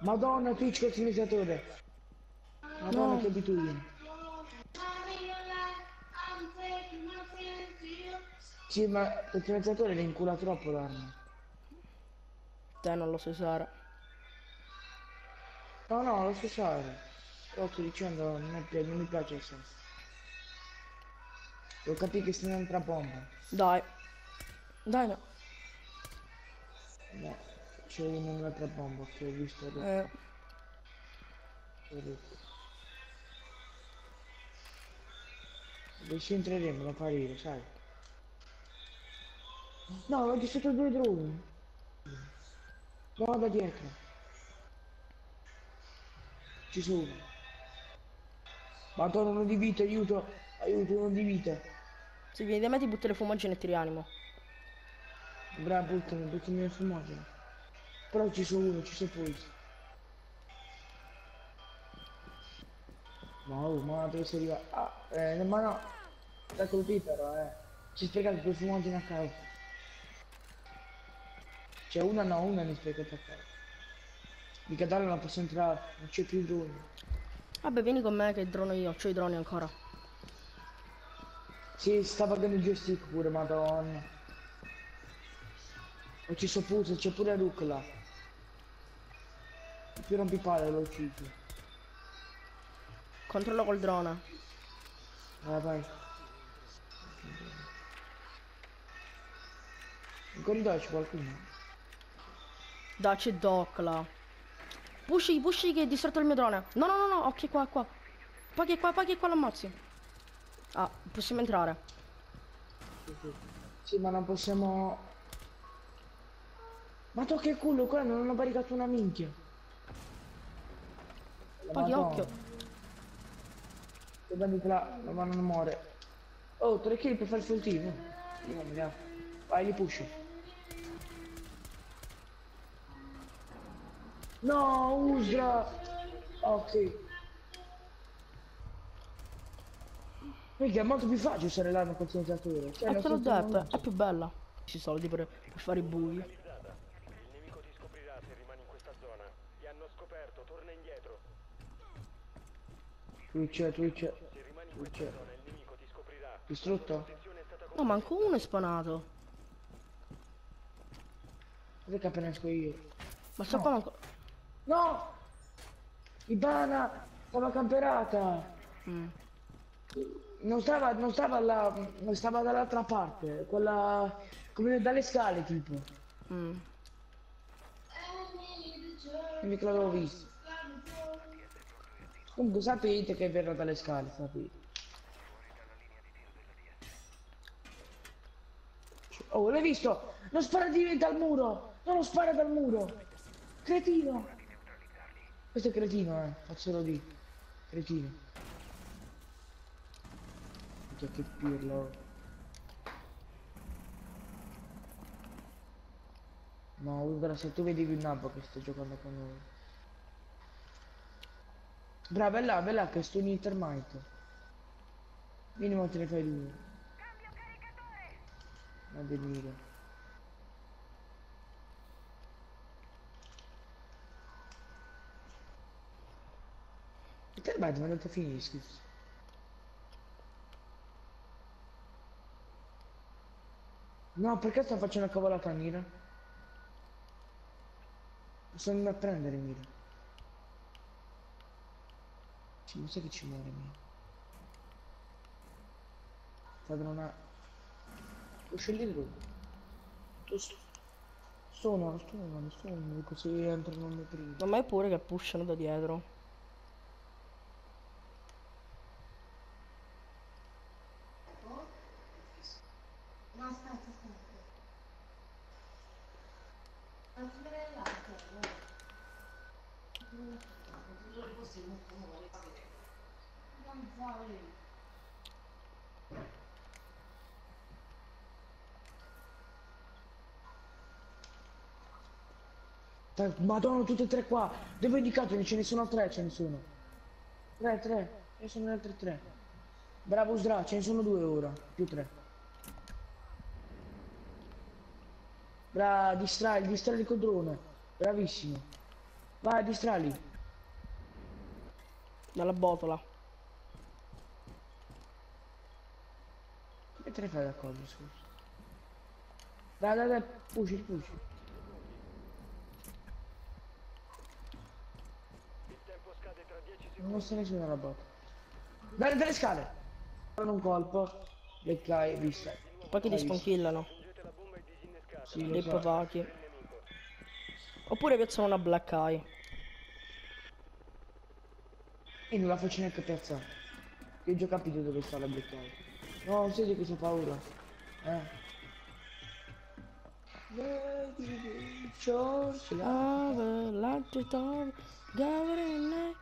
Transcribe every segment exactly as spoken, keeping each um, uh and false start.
Madonna, Twitch customizatore. Madonna, No. che abitudine. Sì, ma il customizatore le incula troppo l'arma. Te non lo so usare. No, no, lo so usare. Però sto dicendo, non, è pi- non mi piace il senso. Devo capire che se non entra bomba. Dai. Dai no. No, c'è uno un'altra bomba che ho visto Eh. adesso. Ho detto. Adesso entreremo a parire, sai. No, ho distrutto due droni. No, da dietro. Ci sono. Madonna, uno di vita, aiuto. Aiuto, uno di vita. Se vieni da me ti butto le fumogene e ti rianimo. Bravo, buttami, buttami nel fumogeno. Però ci sono uno, ci sono poi. Ma oh, ma dove sei arrivato? Ah, eh, ma no. Da colpire però, eh. Ci spiegate due fumogeni a caso. Cioè una no, una ne spiegate a caso. Mica Dario non posso entrare, non c'è più droni. Vabbè, vieni con me che drono io, c'ho i droni ancora. Sì, sta pagando il joystick pure, madonna. E ci so pure, c'è pure Rook là. Più rompipalle l'ho ucciso. Controllo col drone. Vai, vai. In corridoio c'è qualcuno. Dai, c'è Doc là. Pushy, pushy che hai distratto il mio drone. No, no, no, no, ok, qua, qua. Paghi qua, paghi qua, l'ammazzi. Ah, possiamo entrare. Sì, sì. Sì, ma non possiamo... Ma to che culo, qua non hanno baricato una minchia. La Paghi, occhio. madonna. Se bandito là, la mano non muore. Oh, tre kill per fare il full team. Io non mi dà. Vai, li pusho. No, Usra! Ok. Perché è molto più facile usare l'arma concentratore. Cioè, E non te l'ho senza detto, nulla. è più bella. Ci soldi per, per fare i bughi. Il nemico ti scoprirà se rimani in questa zona. Ti hanno scoperto, torna indietro. Twitch, Twitch, Se rimani in Twitch. questa zona, il nemico ti scoprirà. Distrutto? Protezione è stata No, manco uno è spanato. Cos'è che appena esco io? Ma sto No. qua manco... No! Ibana! Stava camperata! Mm. Non stava, non stava là, non stava dall'altra parte, quella... come dalle scale tipo. Mm. Mica l'avevo visto. Comunque sapete che verrà dalle scale, sapete. Oh, l'hai visto? Non spara di dal muro! Non lo spara dal muro! Cretino! Questo è cretino, eh, faccelo dire. Cretino. Minchia, che pirlo. No, Ulvera, se tu vedi il nabbo che sto giocando con noi. Brava, bella, bella, che sto in intermite. Minimo te ne fai due. Non venire. Il termite ma non ti finisci. No, perché sto facendo una cavolata a Mira? Sto andando a prendere Mira. Ci mi sa che ci muore Mira. Fate una... Lo scegli tu. Tu sto... Sono, sono, sono, così entrano nei primi. Ma mai pure che pushano da dietro. No, aspetta, aspetta. Non ti viene l'altro, no? Non vuole. Ta- Madonna, tutte e tre qua. Dove ho indicato? Ce ne sono tre, ce ne sono. Tre, tre. Ce ne sono altre tre. Bravo Sdra, ce ne sono due ora. Più tre. Bra, distrai, distrai col drone. Bravissimo. Vai, distrali. Dalla botola. Che te ne fai d'accordo, scusa? Dai, dai, dai, pushi, pushi. Il tempo scade tra dieci secondi. Non c'è nessuno alla botta. Dai, dalle scale. Con un colpo. Beccai, vista. Poi che ti sconfillano. Raggiungete la bomba e disinnescate. Sì, lo Rip so. Paki. Il nemico. Oppure piazzano una black eye. E non la faccio neanche piazzare. Io ho già capito dove sta la Black Eye. No, sai di cosa ho paura? Eh. Vedi, George, la- Ave, latte, tove, gavrene.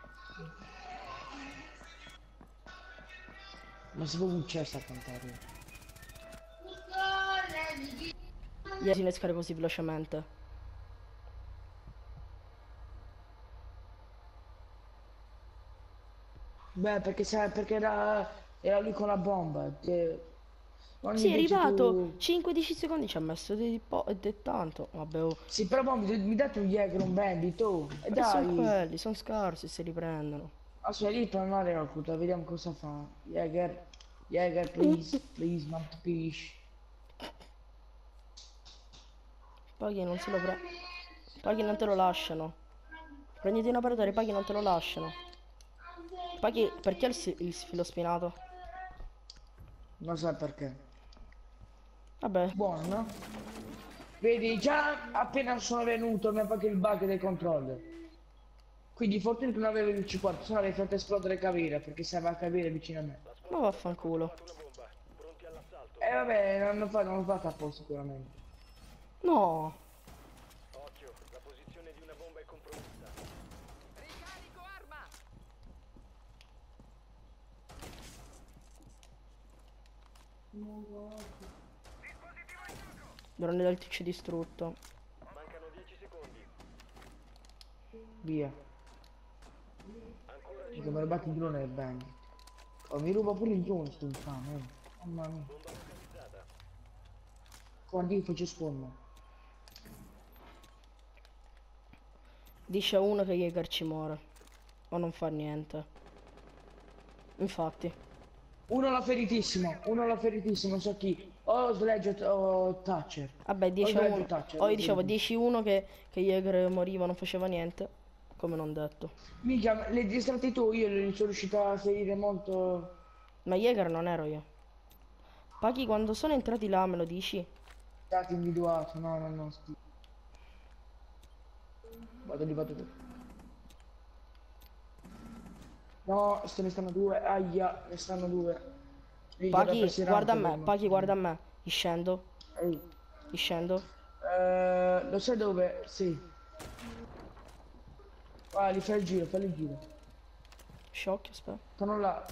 Ma si può un cesso a cantare. Gli disinnescare così velocemente. Beh, perché sai, perché era, era lui con la bomba. Che... Quando Sì, è invece arrivato. tu- cinque dieci secondi ci ha messo di po' ed è tanto. Vabbè, oh. Sì, però mo mi, mi date un Jäger, un bandit, oh. E E sono dai. quelli, sono scarsi se li prendono. Aspetta, lì per andare a recluta, vediamo cosa fa. Jäger, Jäger, please, please, non capisci. Paghi non se lo pre... Paghi non te lo lasciano. Prenditi un operatore, paghi non te lo lasciano. Paghi perché il, si- il filo spinato? Non so perché. Vabbè, Buono, no? Vedi, già appena sono venuto mi ha fatto il bug del controller. Quindi fortuna che non avevo il C quattro, se no avrei fatto esplodere Cavera, perché stava a Cavera vicino a me. ma vaffanculo. Una bomba. Pronti all'assalto. E vabbè, non lo fa, non lo fa a posto sicuramente. No. Occhio, la posizione di una bomba è compromessa. Drone del ticcio distrutto. Mancano dieci secondi. Via. Ancora Perché mi rubate il drone del bang. Oh, mi ruba pure il drone sto infame, eh. Mamma mia. bomba localizzata. Quando io faccio sponda. Dice uno che Jäger ci muore. O non fa niente. Infatti. Uno l'ha feritissimo, uno l'ha feritissimo, non so chi. O Sledge o Thatcher. Vabbè, dice Sbaglio, uno. Thatcher, Oh, io lo dicevo, vedo. dici uno che, che Jäger moriva, non faceva niente. Come non detto. Mica, le distratti tu, io li sono riuscito a ferire molto. Ma Jäger non ero io. Paghi quando sono entrati là, me lo dici? Stato individuato, no, no, no, sti. Vado lì, vado lì. No, se ne stanno due, aia, ne stanno due. Mica, Paghi, rappresentante, guarda a me, per- Paghi, guarda a me. Io scendo, Ehi, io scendo. eh, lo sai dove? Sì. Vai, li fai il giro, fai il giro. Sciocchio, aspetta. Stanno là.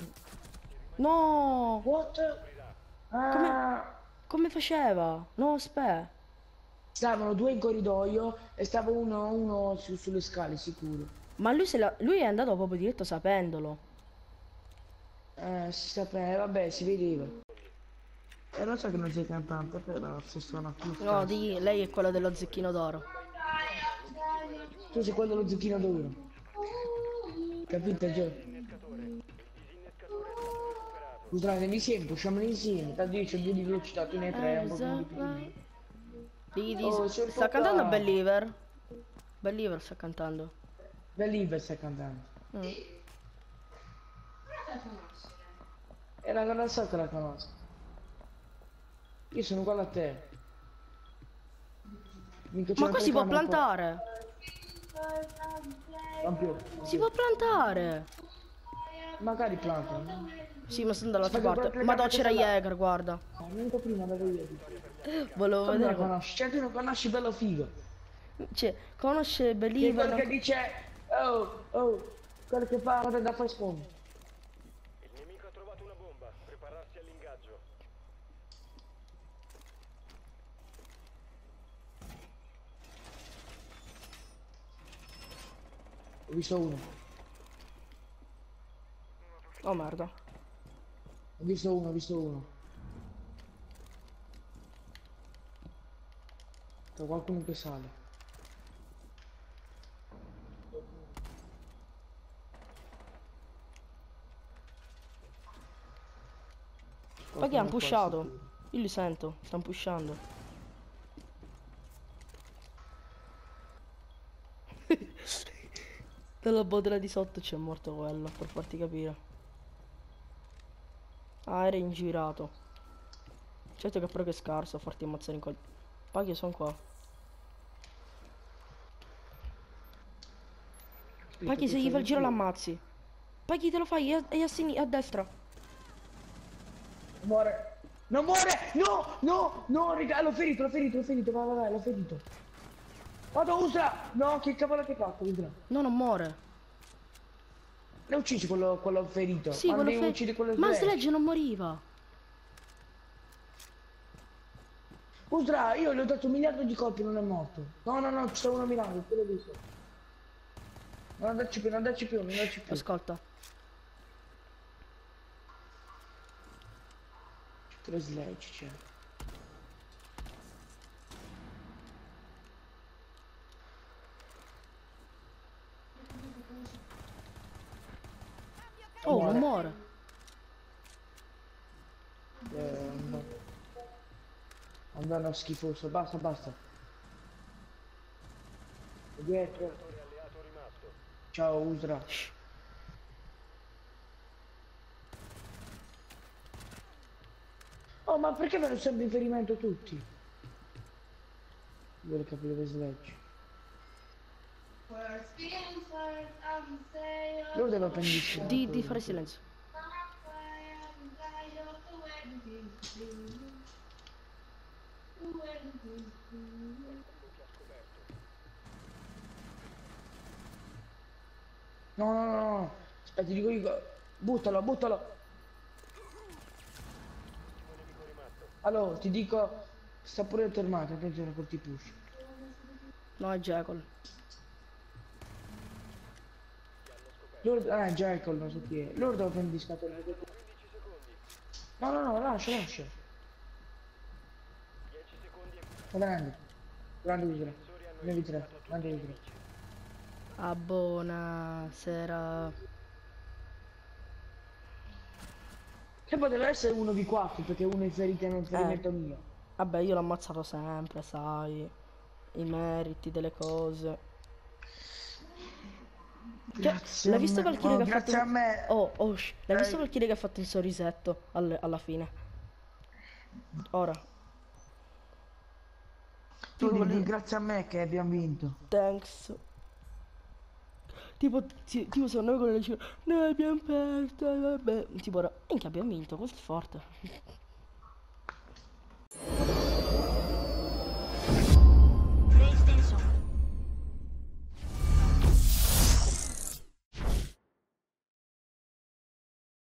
No! What? Ah, Come faceva? No, aspetta. stavano due in corridoio e stava uno, uno su- sulle scale, sicuro. Ma lui, se la... lui è andato proprio diretto sapendolo. Eh, si sapeva, vabbè, si vedeva. E non so che non sei cantante, però se suona più. No, di lei è quella dello zecchino d'oro. Tu sei quello dello zucchino d'oro. Capito, Gio? Disinnescatore. Il disinnescatore è stato recuperato. Scusate, insieme, usciamo insieme. Tanto io c'ho due di velocità, tu ne hai tre, un po' più di più. Di, di... Oh, c'è un sta po' cantando qua. Believer. Believer sta cantando. Believer stai cantando. Mm. E la non so che la conosco. Io sono uguale a te. Minchia, c'è Ma una qua si può telecamera qua. plantare. Non più. Si può plantare. Magari plantano. Sì, ma sono dall'altra Aspetta, parte. guarda, Ma no, guarda, c'era guarda. Jäger, guarda. No, venuto prima da io. Volevo Come la vedere. conosci? Cioè tu non conosci bello figo. Cioè, conosce Che Believer. quello che non- dice oh, oh, quello che fa guarda da fare spawn. Il nemico ha trovato una bomba. Prepararsi all'ingaggio. Ho visto uno, Oh merda. ho visto uno, ho visto uno. C'è qualcuno che sale. Paghi hanno pushato. Io li sento, stanno pushando. Dalla botola di sotto c'è morto quello, per farti capire. Ah, era ingirato. Certo che però che è scarso a farti ammazzare in quel... Paghi, sono qua. Paghi, se gli fa il giro l'ammazzi. Paghi, te lo fai, è a, è a, sin- a destra. Muore. Non muore! No! No! No, raga, l'ho ferito, l'ho ferito, l'ho ferito, vai, vai, vai, l'ho ferito. Vado, usa! No, che cavolo che hai fatto, Udra? No, non muore. Ne uccisi quello, quello ferito. Sì, ma quello devi fe... uccidere quello Ma sledge. Sledge non moriva. Udra, io gli ho dato un miliardo di colpi, non è morto. No, no, no, ci sta uno mirando, te l'ho visto. Non andarci più, non andarci più, non andarci più. Ascolta. Tre sledge c'è. Oh, non muore. Eh, no. Andando schifoso, basta, basta. Dietro. Alleato rimasto. Ciao Usra. Oh, ma perché vanno sempre in ferimento tutti? Vuole capire dove sledge. Dove deve prendere? Di, di fare silenzio. No, no, no, no. Aspetta, ti dico io. Buttalo, buttalo. Allora, ti dico. Sta pure fermato, attenzione col T-push. No, è Jackal. Loro. Ah, Jackal, non so chi è. Loro devono prendere di scatole. No, no, no, lascia, lascia. Va grande. Grande Usra. Andiamo di tre. Grande Usra. Ah, buonasera. Che poteva essere uno v quattro perché uno è ferito nel ferimento mio. Vabbè, io l'ho ammazzato sempre, sai. I meriti delle cose. Grazie L'hai a visto me. Valkyrie Oh, che ha grazie fatto a me. Oh, oh, shh. L'hai Eh. visto Valkyrie che ha fatto il sorrisetto al- alla fine? Ora. Tu dici grazie a me che abbiamo vinto. Thanks. Tipo, ti- tipo se noi con le dicevo, noi abbiamo perso, vabbè. Tipo ora, minchia abbiamo vinto, questo è forte.